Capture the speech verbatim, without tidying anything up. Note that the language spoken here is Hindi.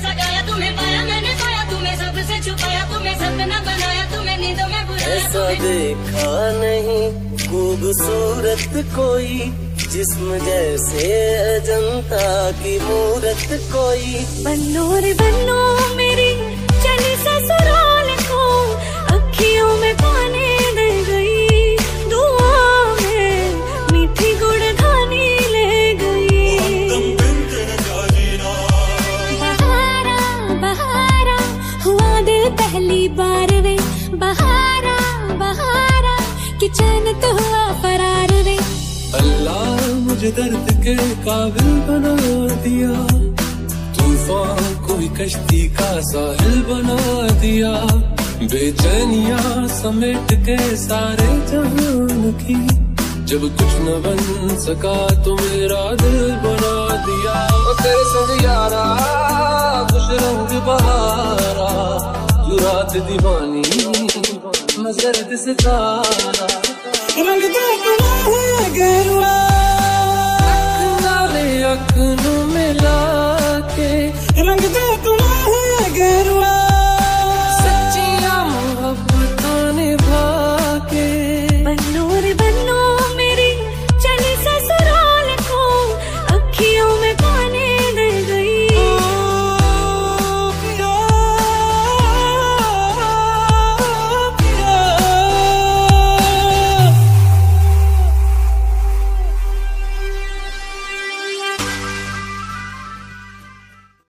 सगाया, तुम्हें पाया मैंने पाया, तुम्हें सबसे छुपाया, तुम्हें सपना बनाया, तुम्हें नींदों में बुलाया। ऐसा देखा नहीं खूबसूरत कोई, जिस्म जैसे अजंता की मूरत कोई। बन्नो रे बन्नो मेरी चली ससुराल को, अखियों में पानी दे गई, दुआ में मीठी गुड़धानी ले गई। बहारा बहारा हुआ दिल पहली बार वे, बहारा बहारा कि चैन तो हुआ फरार वे। अल्लाह मुझे दर्द के काबिल बना दिया, तूफान कोई कश्ती का साहिल बना दिया। बेचैनियां समेट के सारे जहान की, जब कुछ न बन सका तो मेरा दिल बना दिया। ओ तेरे संग यारा कुछ रंग बहारा, जो रात दीवानी मैं जर्द सितारा। रंग देखना है गहरा, अखनों में मिला